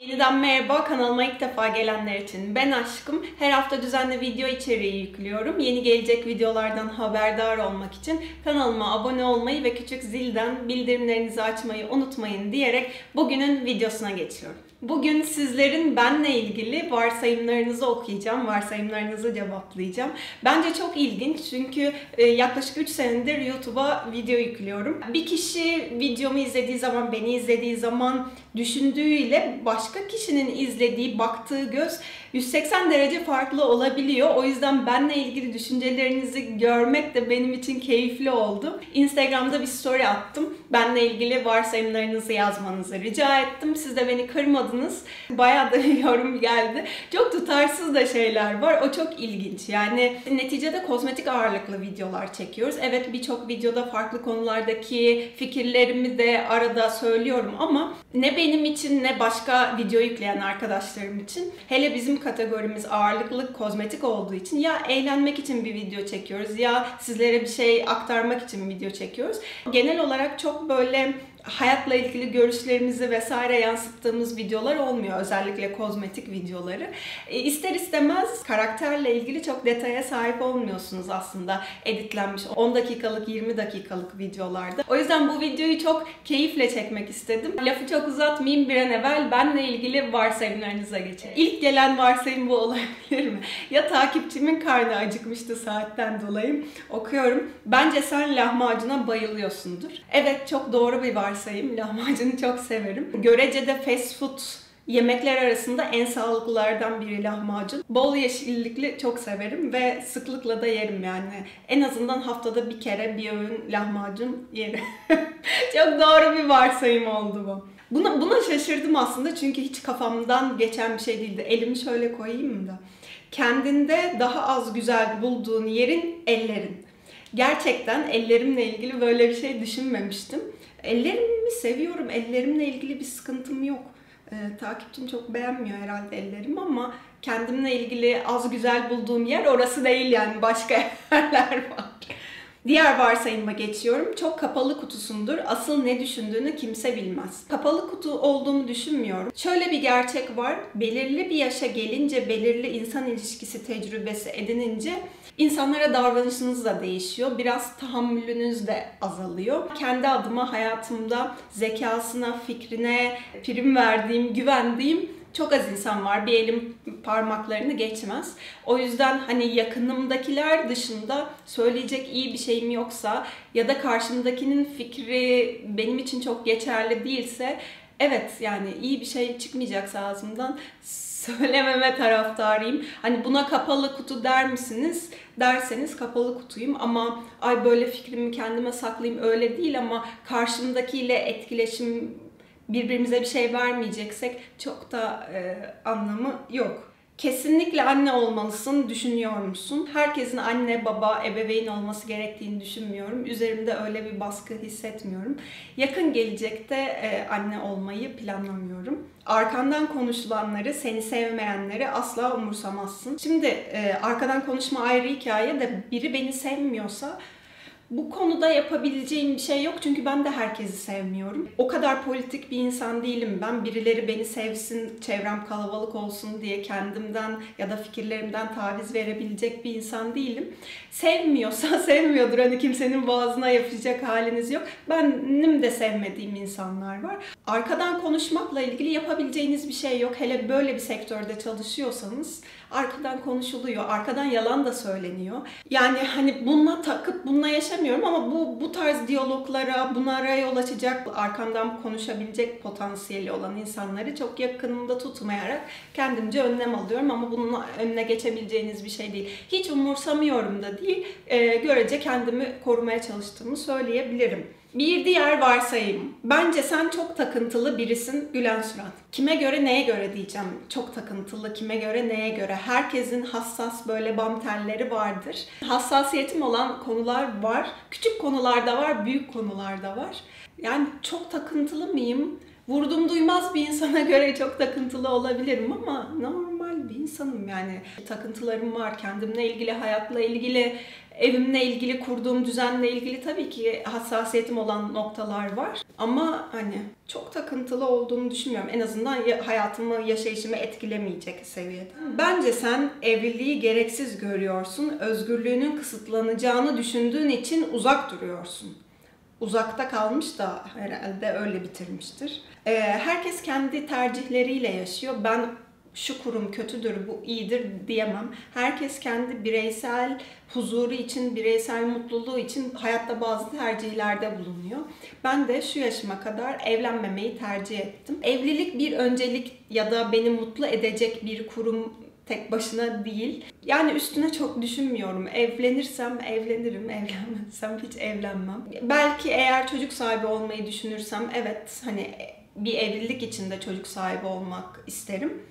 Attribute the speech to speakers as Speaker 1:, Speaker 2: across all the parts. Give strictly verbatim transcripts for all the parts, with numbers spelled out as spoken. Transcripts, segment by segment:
Speaker 1: Yeniden merhaba, kanalıma ilk defa gelenler için ben Aşkım. Her hafta düzenli video içeriği yüklüyorum. Yeni gelecek videolardan haberdar olmak için kanalıma abone olmayı ve küçük zilden bildirimlerinizi açmayı unutmayın diyerek bugünün videosuna geçiyorum. Bugün sizlerin benle ilgili varsayımlarınızı okuyacağım, varsayımlarınızı cevaplayacağım. Bence çok ilginç çünkü yaklaşık üç senedir YouTube'a video yüklüyorum. Bir kişi videomu izlediği zaman, beni izlediği zaman düşündüğüyle başka kişinin izlediği, baktığı göz yüz seksen derece farklı olabiliyor. O yüzden benle ilgili düşüncelerinizi görmek de benim için keyifli oldu. Instagram'da bir story attım. Benle ilgili varsayımlarınızı yazmanızı rica ettim. Siz de beni kırmadınız. Bayağı da yorum geldi. Çok tutarsız da şeyler var. O çok ilginç. Yani neticede kozmetik ağırlıklı videolar çekiyoruz. Evet, birçok videoda farklı konulardaki fikirlerimi de arada söylüyorum ama ne benim için ne başka video yükleyen arkadaşlarım için, hele bizim kategorimiz ağırlıklı kozmetik olduğu için ya eğlenmek için bir video çekiyoruz ya sizlere bir şey aktarmak için video çekiyoruz. Genel olarak çok böyle hayatla ilgili görüşlerimizi vesaire yansıttığımız videolar olmuyor. Özellikle kozmetik videoları. E, ister istemez karakterle ilgili çok detaya sahip olmuyorsunuz aslında editlenmiş on dakikalık, yirmi dakikalık videolarda. O yüzden bu videoyu çok keyifle çekmek istedim. Lafı çok uzatmayayım, bir an evvel benle ilgili varsayımlarınıza geçelim. İlk gelen varsayım bu olabilir mi? Ya takipçimin karnı acıkmıştı saatten dolayı. Okuyorum. Bence sen lahmacuna bayılıyorsundur. Evet, çok doğru bir varsayım. Varsayım. Lahmacunu çok severim. Görecede fast food yemekler arasında en sağlıklılardan biri lahmacun. Bol yeşillikli çok severim ve sıklıkla da yerim yani. En azından haftada bir kere bir öğün lahmacun yerim. Çok doğru bir varsayım oldu bu. Buna, buna şaşırdım aslında çünkü hiç kafamdan geçen bir şey değildi. Elimi şöyle koyayım da. Kendinde daha az güzel bulduğun yerin ellerin. Gerçekten ellerimle ilgili böyle bir şey düşünmemiştim. Ellerimi seviyorum. Ellerimle ilgili bir sıkıntım yok. Ee, takipçim çok beğenmiyor herhalde ellerimi ama kendimle ilgili az güzel bulduğum yer orası değil yani. Başka yerler var. Diğer varsayıma geçiyorum. Çok kapalı kutusundur. Asıl ne düşündüğünü kimse bilmez. Kapalı kutu olduğumu düşünmüyorum. Şöyle bir gerçek var. Belirli bir yaşa gelince, belirli insan ilişkisi tecrübesi edinince insanlara davranışınız da değişiyor. Biraz tahammülünüz de azalıyor. Kendi adıma hayatımda zekasına, fikrine prim verdiğim, güvendiğim çok az insan var. Bir elim parmaklarını geçmez. O yüzden hani yakınımdakiler dışında söyleyecek iyi bir şeyim yoksa ya da karşımdakinin fikri benim için çok geçerli değilse, evet yani iyi bir şey çıkmayacaksa ağzımdan söylememe taraftarıyım. Hani buna kapalı kutu der misiniz? Derseniz kapalı kutuyum ama ay böyle fikrimi kendime saklayayım öyle değil ama karşımdakiyle etkileşim, birbirimize bir şey vermeyeceksek çok da e, anlamı yok. Kesinlikle anne olmalısın, düşünüyor musun? Herkesin anne, baba, ebeveyn olması gerektiğini düşünmüyorum. Üzerimde öyle bir baskı hissetmiyorum. Yakın gelecekte e, anne olmayı planlamıyorum. Arkandan konuşulanları, seni sevmeyenleri asla umursamazsın. Şimdi e, arkadan konuşma ayrı hikaye de biri beni sevmiyorsa bu konuda yapabileceğim bir şey yok çünkü ben de herkesi sevmiyorum. O kadar politik bir insan değilim ben. Birileri beni sevsin, çevrem kalabalık olsun diye kendimden ya da fikirlerimden taviz verebilecek bir insan değilim. Sevmiyorsa sevmiyordur. Hani kimsenin boğazına yapacak haliniz yok. Benim de sevmediğim insanlar var. Arkadan konuşmakla ilgili yapabileceğiniz bir şey yok. Hele böyle bir sektörde çalışıyorsanız arkadan konuşuluyor. Arkadan yalan da söyleniyor. Yani hani bununla takıp bununla yaşamıyorum ama bu bu tarz diyaloglara, bunlara yol açacak, arkamdan konuşabilecek potansiyeli olan insanları çok yakınımda tutmayarak kendimce önlem alıyorum ama bunun önüne geçebileceğiniz bir şey değil. Hiç umursamıyorum da değil. Ee, görece kendimi korumaya çalıştığımı söyleyebilirim. Bir diğer varsayım. Bence sen çok takıntılı birisin, gülen surat. Kime göre, neye göre diyeceğim. Çok takıntılı, kime göre, neye göre. Herkesin hassas böyle bam telleri vardır. Hassasiyetim olan konular var. Küçük konularda var, büyük konularda var. Yani çok takıntılı mıyım? Vurdum duymaz bir insana göre çok takıntılı olabilirim ama normal kontrollü bir insanım yani. Takıntılarım var, kendimle ilgili, hayatla ilgili, evimle ilgili, kurduğum düzenle ilgili tabii ki hassasiyetim olan noktalar var. Ama hani çok takıntılı olduğumu düşünmüyorum. En azından hayatımı, yaşayışımı etkilemeyecek seviyede. Bence sen evliliği gereksiz görüyorsun. Özgürlüğünün kısıtlanacağını düşündüğün için uzak duruyorsun. Uzakta kalmış da herhalde öyle bitirmiştir. Ee, herkes kendi tercihleriyle yaşıyor. Ben şu kurum kötüdür, bu iyidir diyemem. Herkes kendi bireysel huzuru için, bireysel mutluluğu için hayatta bazı tercihlerde bulunuyor. Ben de şu yaşıma kadar evlenmemeyi tercih ettim. Evlilik bir öncelik ya da beni mutlu edecek bir kurum tek başına değil. Yani üstüne çok düşünmüyorum. Evlenirsem evlenirim, evlenmezsem hiç evlenmem. Belki eğer çocuk sahibi olmayı düşünürsem evet hani bir evlilik içinde çocuk sahibi olmak isterim.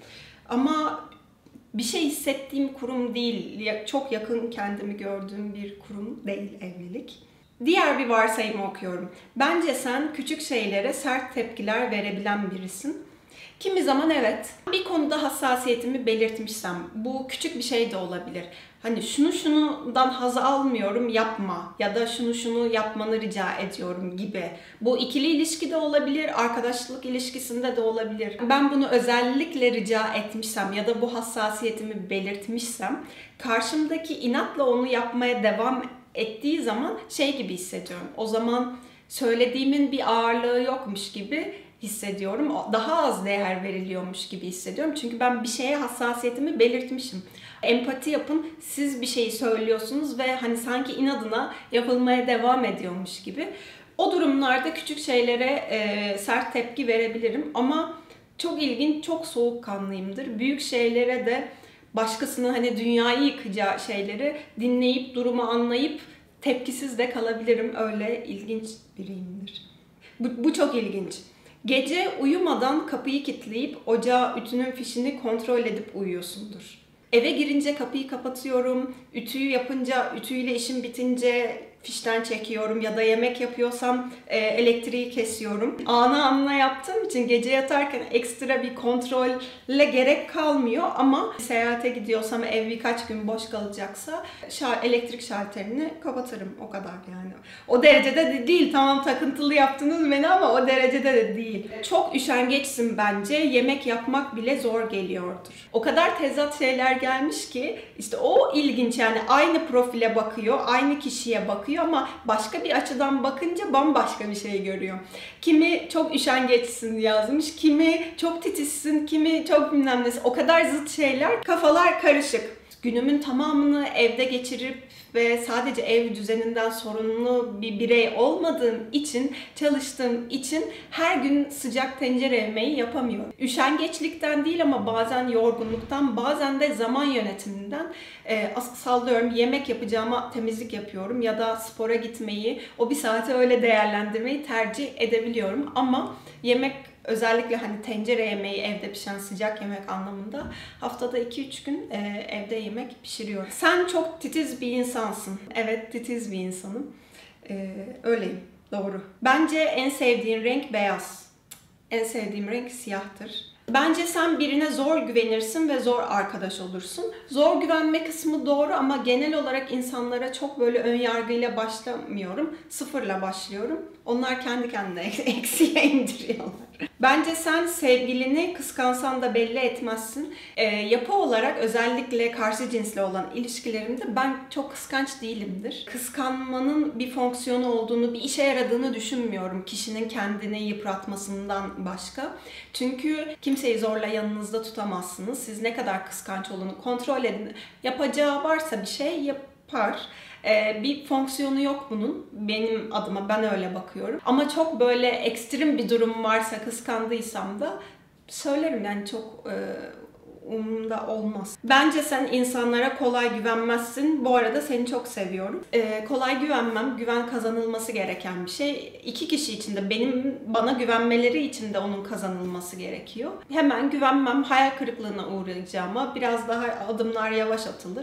Speaker 1: Ama bir şey hissettiğim kurum değil, çok yakın kendimi gördüğüm bir kurum değil evlilik. Diğer bir varsayımı okuyorum. Bence sen küçük şeylere sert tepkiler verebilen birisin. Kimi zaman evet, bir konuda hassasiyetimi belirtmişsem, bu küçük bir şey de olabilir. Hani şunu şundan haz almıyorum, yapma ya da şunu şunu yapmanı rica ediyorum gibi. Bu ikili ilişkide olabilir, arkadaşlık ilişkisinde de olabilir. Ben bunu özellikle rica etmişsem ya da bu hassasiyetimi belirtmişsem, karşımdaki inatla onu yapmaya devam ettiği zaman şey gibi hissediyorum. O zaman söylediğimin bir ağırlığı yokmuş gibi hissediyorum. Daha az değer veriliyormuş gibi hissediyorum. Çünkü ben bir şeye hassasiyetimi belirtmişim. Empati yapın. Siz bir şeyi söylüyorsunuz ve hani sanki inadına yapılmaya devam ediyormuş gibi. O durumlarda küçük şeylere e, sert tepki verebilirim ama çok ilginç, çok soğukkanlıyımdır. Büyük şeylere de başkasının hani dünyayı yıkacağı şeyleri dinleyip durumu anlayıp tepkisiz de kalabilirim. Öyle ilginç biriyimdir. Bu, bu çok ilginç. Gece uyumadan kapıyı kilitleyip ocağa ütünün fişini kontrol edip uyuyorsundur. Eve girince kapıyı kapatıyorum, ütüyü yapınca, ütüyle işim bitince fişten çekiyorum ya da yemek yapıyorsam e, elektriği kesiyorum. Ana anla yaptığım için gece yatarken ekstra bir kontrolle gerek kalmıyor ama seyahate gidiyorsam ev birkaç gün boş kalacaksa şar elektrik şalterini kapatırım. O kadar yani. O derecede de değil. Tamam takıntılı yaptınız beni ama o derecede de değil. Çok üşengeçsin bence. Yemek yapmak bile zor geliyordur. O kadar tezat şeyler gelmiş ki işte o ilginç yani aynı profile bakıyor, aynı kişiye bakıyor ama başka bir açıdan bakınca bambaşka bir şey görüyor. Kimi çok üşengeçsin yazmış, kimi çok titizsin, kimi çok bilmem nesi. O kadar zıt şeyler, kafalar karışık. Günümün tamamını evde geçirip ve sadece ev düzeninden sorumlu bir birey olmadığım için, çalıştığım için her gün sıcak tencere yemeği yapamıyorum. Üşengeçlikten değil ama bazen yorgunluktan, bazen de zaman yönetiminden e, sallıyorum yemek yapacağıma temizlik yapıyorum ya da spora gitmeyi, o bir saati öyle değerlendirmeyi tercih edebiliyorum. Ama yemek özellikle hani tencere yemeği, evde pişen sıcak yemek anlamında haftada iki üç gün e, evde yemek pişiriyorum. Sen çok titiz bir insansın. Evet, titiz bir insanım. E, öyleyim. Doğru. Bence en sevdiğin renk beyaz. En sevdiğim renk siyahtır. Bence sen birine zor güvenirsin ve zor arkadaş olursun. Zor güvenme kısmı doğru ama genel olarak insanlara çok böyle ön yargıyla başlamıyorum. Sıfırla başlıyorum. Onlar kendi kendine eksiye indiriyorlar. Bence sen sevgilini kıskansan da belli etmezsin. E, yapı olarak özellikle karşı cinsle olan ilişkilerimde ben çok kıskanç değilimdir. Kıskanmanın bir fonksiyonu olduğunu, bir işe yaradığını düşünmüyorum kişinin kendini yıpratmasından başka. Çünkü kimseyi zorla yanınızda tutamazsınız. Siz ne kadar kıskanç olduğunu kontrol edin. Yapacağı varsa bir şey yapar. Ee, bir fonksiyonu yok bunun. Benim adıma ben öyle bakıyorum. Ama çok böyle ekstrem bir durum varsa, kıskandıysam da söylerim yani çok e, umurumda olmaz. Bence sen insanlara kolay güvenmezsin. Bu arada seni çok seviyorum. Ee, kolay güvenmem, güven kazanılması gereken bir şey. İki kişi için de benim bana güvenmeleri için de onun kazanılması gerekiyor. Hemen güvenmem, hayal kırıklığına uğrayacağıma biraz daha adımlar yavaş atılır.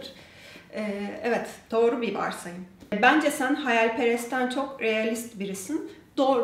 Speaker 1: Evet, doğru bir varsayım. Bence sen hayalperestten çok realist birisin. Doğru.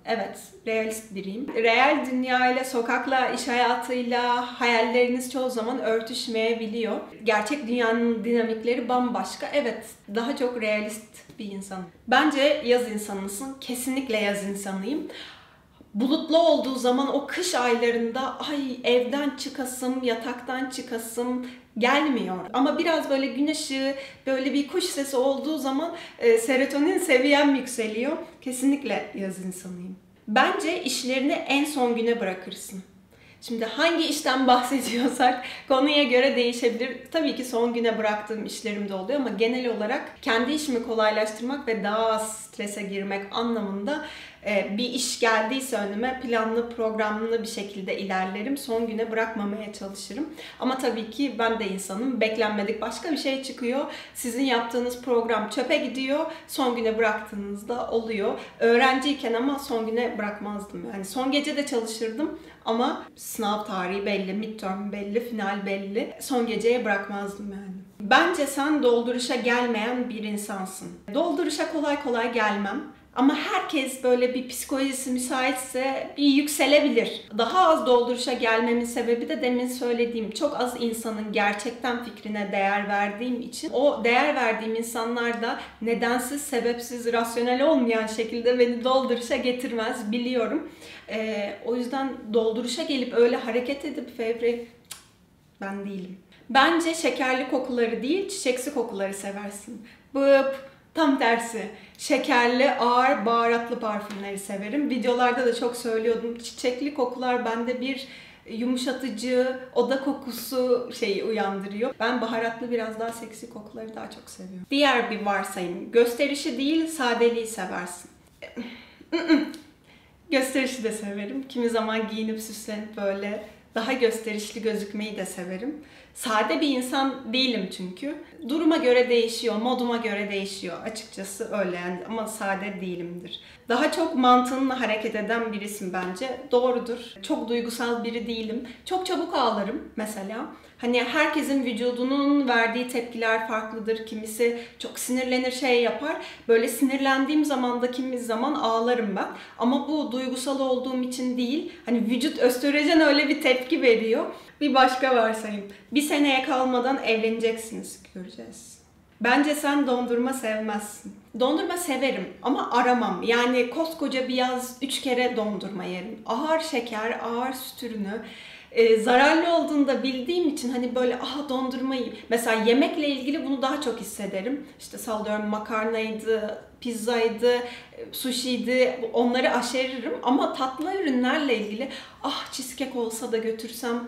Speaker 1: Evet, realist biriyim. Real dünyayla, sokakla, iş hayatıyla hayalleriniz çoğu zaman örtüşmeyebiliyor. Gerçek dünyanın dinamikleri bambaşka. Evet, daha çok realist bir insanım. Bence yaz insanısın. Kesinlikle yaz insanıyım. Bulutlu olduğu zaman o kış aylarında ay evden çıkasım, yataktan çıkasım gelmiyor. Ama biraz böyle gün ışığı, böyle bir kuş sesi olduğu zaman e, serotonin seviyem yükseliyor. Kesinlikle yaz insanıyım. Bence işlerini en son güne bırakırsın. Şimdi hangi işten bahsediyorsak konuya göre değişebilir. Tabii ki son güne bıraktığım işlerim de oluyor ama genel olarak kendi işimi kolaylaştırmak ve daha az strese girmek anlamında bir iş geldiyse önüme planlı programlı bir şekilde ilerlerim. Son güne bırakmamaya çalışırım. Ama tabii ki ben de insanım. Beklenmedik başka bir şey çıkıyor. Sizin yaptığınız program çöpe gidiyor. Son güne bıraktığınızda oluyor. Öğrenciyken ama son güne bırakmazdım. Yani son gece de çalışırdım ama sınav tarihi belli, midterm belli, final belli. Son geceye bırakmazdım yani. Bence sen dolduruşa gelmeyen bir insansın. Dolduruşa kolay kolay gelmem. Ama herkes böyle bir psikolojisi müsaitse bir yükselebilir. Daha az dolduruşa gelmemin sebebi de demin söylediğim çok az insanın gerçekten fikrine değer verdiğim için o değer verdiğim insanlar da nedensiz, sebepsiz, rasyonel olmayan şekilde beni dolduruşa getirmez biliyorum. Ee, o yüzden dolduruşa gelip öyle hareket edip fevri ben değilim. Bence şekerli kokuları değil, çiçeksi kokuları seversin. Bıp. Tam tersi. Şekerli, ağır, baharatlı parfümleri severim. Videolarda da çok söylüyordum. Çiçekli kokular bende bir yumuşatıcı, oda kokusu şeyi uyandırıyor. Ben baharatlı biraz daha seksi kokuları daha çok seviyorum. Diğer bir varsayım. Gösterişi değil, sadeliği seversin. Gösterişi de severim. Kimi zaman giyinip süslenip böyle daha gösterişli gözükmeyi de severim. Sade bir insan değilim çünkü. Duruma göre değişiyor, moduma göre değişiyor. Açıkçası öyle yani ama sade değilimdir. Daha çok mantığınla hareket eden birisin bence. Doğrudur. Çok duygusal biri değilim. Çok çabuk ağlarım mesela. Hani herkesin vücudunun verdiği tepkiler farklıdır. Kimisi çok sinirlenir, şey yapar. Böyle sinirlendiğim zaman da kimi zaman ağlarım ben. Ama bu duygusal olduğum için değil. Hani vücut östrojen öyle bir tepki veriyor. Bir başka varsayım. Bir seneye kalmadan evleneceksiniz. Göreceğiz. Bence sen dondurma sevmezsin. Dondurma severim ama aramam. Yani koskoca bir yaz üç kere dondurma yerim. Ağır şeker, ağır süt ürünü. Ee, zararlı olduğunu da bildiğim için hani böyle aha dondurma yiyeyim. Mesela yemekle ilgili bunu daha çok hissederim. İşte sallıyorum makarnaydı, pizzaydı, sushi'ydi onları aşeririm. Ama tatlı ürünlerle ilgili ah cheesecake olsa da götürsem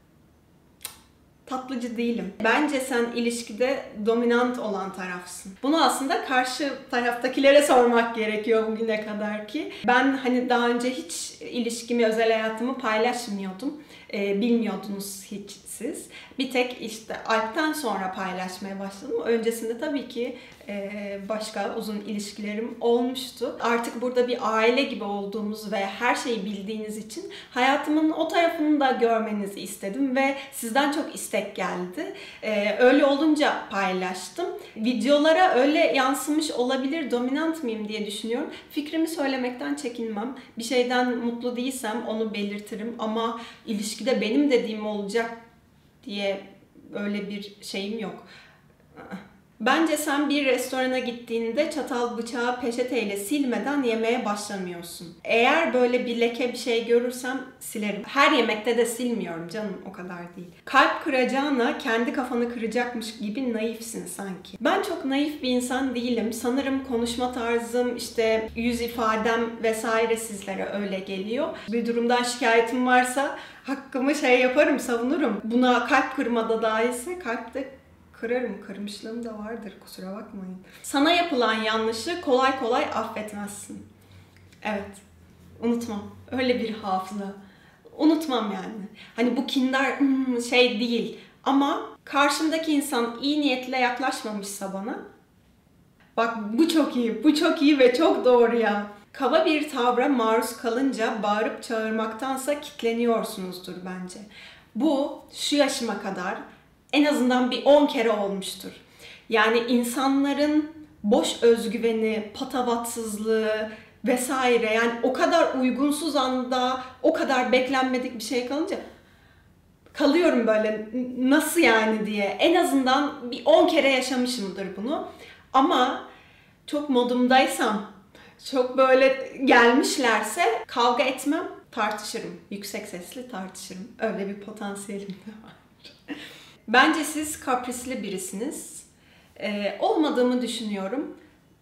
Speaker 1: tatlıcı değilim. Bence sen ilişkide dominant olan tarafsın. Bunu aslında karşı taraftakilere sormak gerekiyor bugüne kadar ki. Ben hani daha önce hiç ilişkimi, özel hayatımı paylaşmıyordum. Ee, bilmiyordunuz hiç siz. Bir tek işte Alp'ten sonra paylaşmaya başladım. Öncesinde tabii ki e, başka uzun ilişkilerim olmuştu. Artık burada bir aile gibi olduğumuz ve her şeyi bildiğiniz için hayatımın o tarafını da görmenizi istedim ve sizden çok istek geldi. E, öyle olunca paylaştım. Videolara öyle yansımış olabilir, dominant mıyım diye düşünüyorum. Fikrimi söylemekten çekinmem. Bir şeyden mutlu değilsem onu belirtirim ama ilişkide benim dediğim olacak diye öyle bir şeyim yok. Bence sen bir restorana gittiğinde çatal bıçağı peçeteyle silmeden yemeğe başlamıyorsun. Eğer böyle bir leke bir şey görürsem silerim. Her yemekte de silmiyorum canım, o kadar değil. Kalp kıracağına kendi kafanı kıracakmış gibi naifsin sanki. Ben çok naif bir insan değilim. Sanırım konuşma tarzım, işte yüz ifadem vesaire sizlere öyle geliyor. Bir durumdan şikayetim varsa hakkımı şey yaparım, savunurum. Buna kalp kırmada dahilse kalpte kırarım, kırmışlığım da vardır, kusura bakmayın. Sana yapılan yanlışı kolay kolay affetmezsin. Evet, unutmam. Öyle bir hafıza. Unutmam yani. Hani bu kindar hmm, şey değil. Ama karşımdaki insan iyi niyetle yaklaşmamışsa bana, bak bu çok iyi, bu çok iyi ve çok doğru ya. Kaba bir tavra maruz kalınca bağırıp çağırmaktansa kitleniyorsunuzdur bence. Bu şu yaşıma kadar en azından bir on kere olmuştur. Yani insanların boş özgüveni, patavatsızlığı, vesaire. Yani o kadar uygunsuz anda, o kadar beklenmedik bir şey kalınca kalıyorum böyle, nasıl yani diye. En azından bir on kere yaşamışımdır bunu. Ama çok modumdaysam, çok böyle gelmişlerse kavga etmem, tartışırım. Yüksek sesli tartışırım. Öyle bir potansiyelim de var. Bence siz kaprisli birisiniz. Ee, olmadığımı düşünüyorum.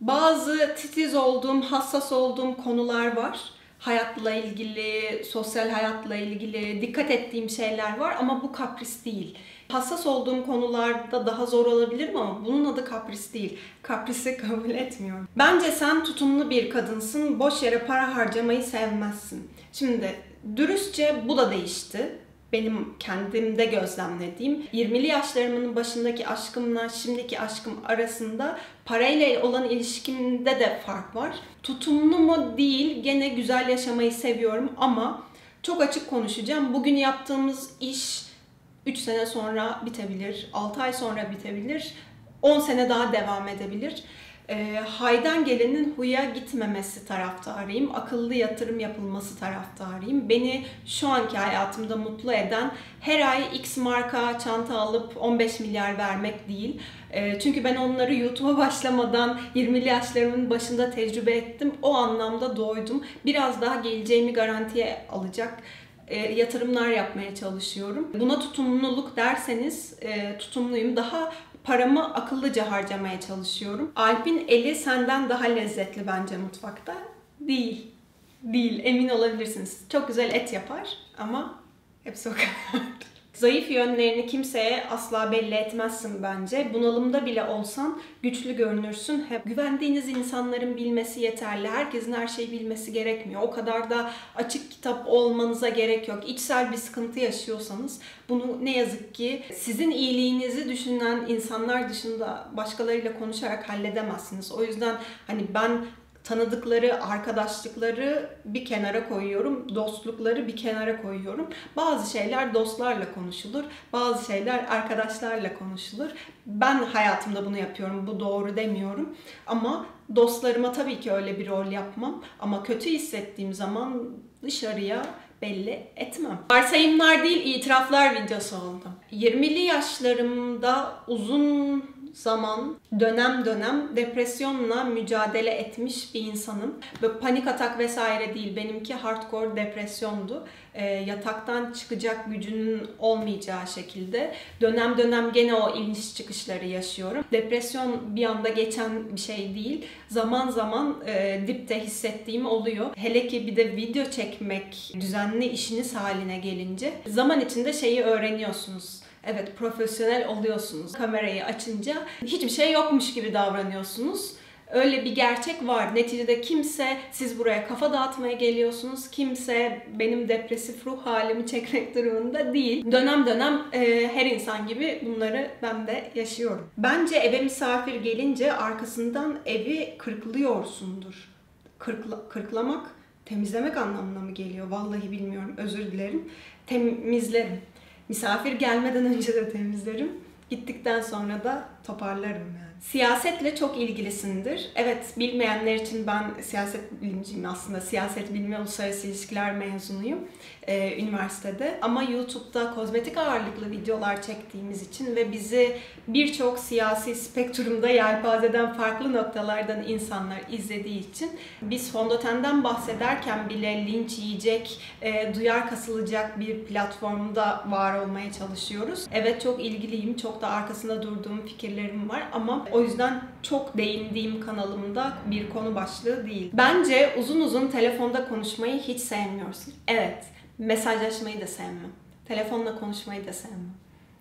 Speaker 1: Bazı titiz olduğum, hassas olduğum konular var. Hayatla ilgili, sosyal hayatla ilgili dikkat ettiğim şeyler var ama bu kapris değil. Hassas olduğum konularda daha zor olabilirim ama bunun adı kapris değil. Kaprisi kabul etmiyorum. Bence sen tutumlu bir kadınsın, boş yere para harcamayı sevmezsin. Şimdi dürüstçe bu da değişti. Benim kendimde gözlemlediğim yirmili yaşlarımın başındaki aşkımla şimdiki aşkım arasında parayla olan ilişkimde de fark var. Tutumlu mu değil, gene güzel yaşamayı seviyorum ama çok açık konuşacağım. Bugün yaptığımız iş üç sene sonra bitebilir, altı ay sonra bitebilir, on sene daha devam edebilir. E, haydan gelenin huya gitmemesi taraftarıyım. Akıllı yatırım yapılması taraftarıyım. Beni şu anki hayatımda mutlu eden her ay X marka çanta alıp on beş milyar vermek değil. E, çünkü ben onları YouTube'a başlamadan yirmili yaşlarımın başında tecrübe ettim. O anlamda doydum. Biraz daha geleceğimi garantiye alacak E, yatırımlar yapmaya çalışıyorum. Buna tutumluluk derseniz e, tutumluyum. Daha paramı akıllıca harcamaya çalışıyorum. Alp'in eli senden daha lezzetli bence mutfakta. Değil. Değil. Emin olabilirsiniz. Çok güzel et yapar ama hepsi o kadar. Zayıf yönlerini kimseye asla belli etmezsin bence. Bunalımda bile olsan güçlü görünürsün. Hep güvendiğiniz insanların bilmesi yeterli. Herkesin her şeyi bilmesi gerekmiyor. O kadar da açık kitap olmanıza gerek yok. İçsel bir sıkıntı yaşıyorsanız bunu ne yazık ki sizin iyiliğinizi düşünen insanlar dışında başkalarıyla konuşarak halledemezsiniz. O yüzden hani ben tanıdıkları, arkadaşlıkları bir kenara koyuyorum, dostlukları bir kenara koyuyorum. Bazı şeyler dostlarla konuşulur, bazı şeyler arkadaşlarla konuşulur. Ben hayatımda bunu yapıyorum, bu doğru demiyorum. Ama dostlarıma tabii ki öyle bir rol yapmam. Ama kötü hissettiğim zaman dışarıya belli etmem. Varsayımlar değil, itiraflar videosu oldu. yirmili yaşlarımda uzun zaman dönem dönem depresyonla mücadele etmiş bir insanım. Böyle panik atak vesaire değil. Benimki hardcore depresyondu. E, yataktan çıkacak gücünün olmayacağı şekilde. Dönem dönem gene o iniş çıkışları yaşıyorum. Depresyon bir anda geçen bir şey değil. Zaman zaman e, dipte hissettiğim oluyor. Hele ki bir de video çekmek düzenli işiniz haline gelince zaman içinde şeyi öğreniyorsunuz. Evet, profesyonel oluyorsunuz. Kamerayı açınca hiçbir şey yokmuş gibi davranıyorsunuz. Öyle bir gerçek var. Neticede kimse siz buraya kafa dağıtmaya geliyorsunuz. Kimse benim depresif ruh halimi çekmek durumunda değil. Dönem dönem e, her insan gibi bunları ben de yaşıyorum. Bence eve misafir gelince arkasından evi kırklıyorsundur. Kırkla, kırklamak, temizlemek anlamına mı geliyor? Vallahi bilmiyorum. Özür dilerim. Temizlerim. Misafir gelmeden önce de temizlerim. Gittikten sonra da toparlarım yani. Siyasetle çok ilgilisindir. Evet, bilmeyenler için ben siyaset bilimciyim aslında. Siyaset bilimi uluslararası ilişkiler mezunuyum e, üniversitede. Ama YouTube'da kozmetik ağırlıklı videolar çektiğimiz için ve bizi birçok siyasi spektrumda yelpazeden farklı noktalardan insanlar izlediği için biz fondötenden bahsederken bile linç yiyecek, e, duyar kasılacak bir platformda var olmaya çalışıyoruz. Evet, çok ilgiliyim, çok da arkasında durduğum fikirlerim var ama o yüzden çok değindiğim kanalımda bir konu başlığı değil. Bence uzun uzun telefonda konuşmayı hiç sevmiyorsun. Evet, mesajlaşmayı da sevmem. Telefonla konuşmayı da sevmem.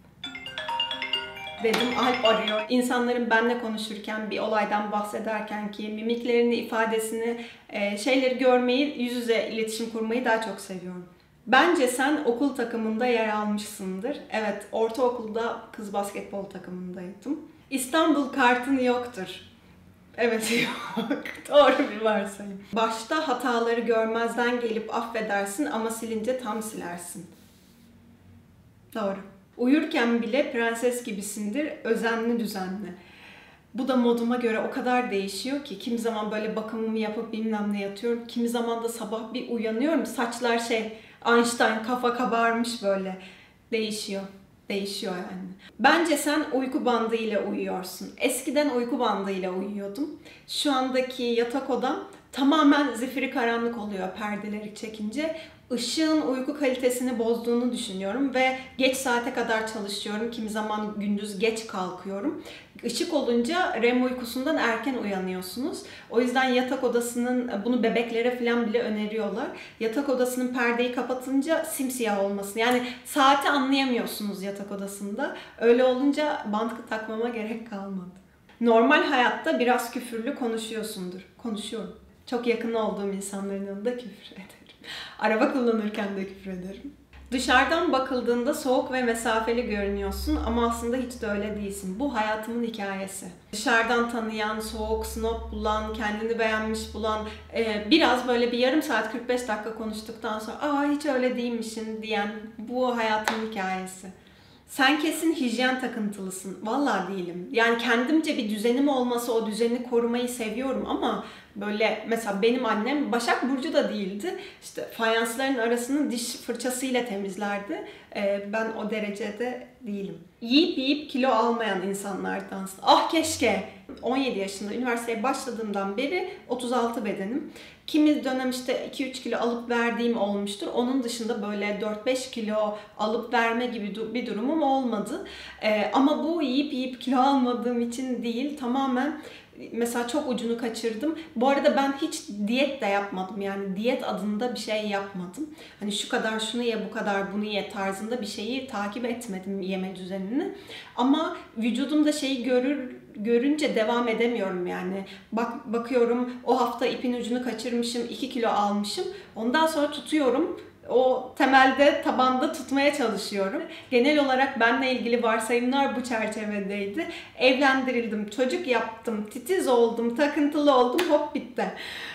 Speaker 1: Dedim, Alp arıyor. İnsanların benimle konuşurken, bir olaydan bahsederken ki mimiklerini, ifadesini, şeyleri görmeyi, yüz yüze iletişim kurmayı daha çok seviyorum. Bence sen okul takımında yer almışsındır. Evet, ortaokulda kız basketbol takımındaydım. İstanbul kartın yoktur. Evet, yok. Doğru bir varsayım. Başta hataları görmezden gelip affedersin ama silince tam silersin. Doğru. Uyurken bile prenses gibisindir, özenli düzenli. Bu da moduma göre o kadar değişiyor ki kimi zaman böyle bakımımı yapıp bilmem ne yatıyorum. Kimi zaman da sabah bir uyanıyorum. Saçlar şey Einstein, kafa kabarmış böyle. Değişiyor. Değişiyor yani. Bence sen uyku bandı ile uyuyorsun. Eskiden uyku bandı ile uyuyordum. Şu andaki yatak odam tamamen zifiri karanlık oluyor perdeleri çekince. Işığın uyku kalitesini bozduğunu düşünüyorum ve geç saate kadar çalışıyorum. Kimi zaman gündüz geç kalkıyorum. Işık olunca R E M uykusundan erken uyanıyorsunuz. O yüzden yatak odasının, bunu bebeklere falan bile öneriyorlar. Yatak odasının perdeyi kapatınca simsiyah olmasını. Yani saati anlayamıyorsunuz yatak odasında. Öyle olunca bant takmama gerek kalmadı. Normal hayatta biraz küfürlü konuşuyorsundur. Konuşuyorum. Çok yakın olduğum insanların yanında küfür ederim. Araba kullanırken de küfür ederim. Dışarıdan bakıldığında soğuk ve mesafeli görünüyorsun ama aslında hiç de öyle değilsin. Bu hayatımın hikayesi. Dışarıdan tanıyan, soğuk, snob bulan, kendini beğenmiş bulan, biraz böyle bir yarım saat kırk beş dakika konuştuktan sonra "Aa hiç öyle değilmişsin" diyen bu hayatımın hikayesi. Sen kesin hijyen takıntılısın. Vallahi değilim. Yani kendimce bir düzenim olması, o düzeni korumayı seviyorum ama böyle mesela benim annem Başak Burcu da değildi. İşte fayansların arasını diş fırçasıyla temizlerdi. Ee, ben o derecede değilim. Yiyip yiyip kilo almayan insanlardansın. Ah keşke! on yedi yaşında üniversiteye başladığımdan beri otuz altı bedenim. Kimi dönem işte iki üç kilo alıp verdiğim olmuştur. Onun dışında böyle dört beş kilo alıp verme gibi bir durumum olmadı. Ee, ama bu yiyip yiyip kilo almadığım için değil, tamamen mesela çok ucunu kaçırdım. Bu arada ben hiç diyet de yapmadım. Yani diyet adında bir şey yapmadım. Hani şu kadar şunu ye, bu kadar bunu ye tarzında bir şeyi takip etmedim, yeme düzenini. Ama vücudumda şeyi görür görünce devam edemiyorum yani. Bak bakıyorum o hafta ipin ucunu kaçırmışım, iki kilo almışım. Ondan sonra tutuyorum. O temelde, tabanda tutmaya çalışıyorum. Genel olarak benimle ilgili varsayımlar bu çerçevedeydi. Evlendirildim, çocuk yaptım, titiz oldum, takıntılı oldum, hop bitti.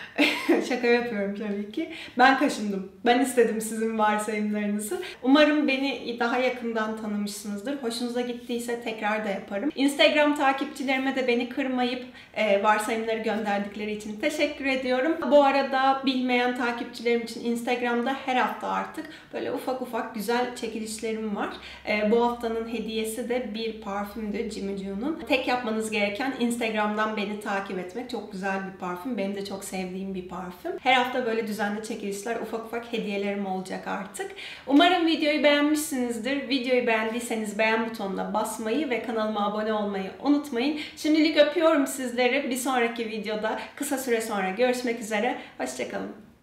Speaker 1: Şaka yapıyorum tabii ki. Ben kaşındım. Ben istedim sizin varsayımlarınızı. Umarım beni daha yakından tanımışsınızdır. Hoşunuza gittiyse tekrar da yaparım. Instagram takipçilerime de beni kırmayıp e, varsayımları gönderdikleri için teşekkür ediyorum. Bu arada bilmeyen takipçilerim için Instagram'da her hafta artık böyle ufak ufak güzel çekilişlerim var. E, bu haftanın hediyesi de bir parfümdü Jimmy Choo'nun. Tek yapmanız gereken Instagram'dan beni takip etmek. Çok güzel bir parfüm. Benim de çok sevdiğim bir parfüm. Her hafta böyle düzenli çekilişler, ufak ufak hediyelerim olacak artık. Umarım videoyu beğenmişsinizdir. Videoyu beğendiyseniz beğen butonuna basmayı ve kanalıma abone olmayı unutmayın. Şimdilik öpüyorum sizleri. Bir sonraki videoda kısa süre sonra görüşmek üzere. Hoşça kalın.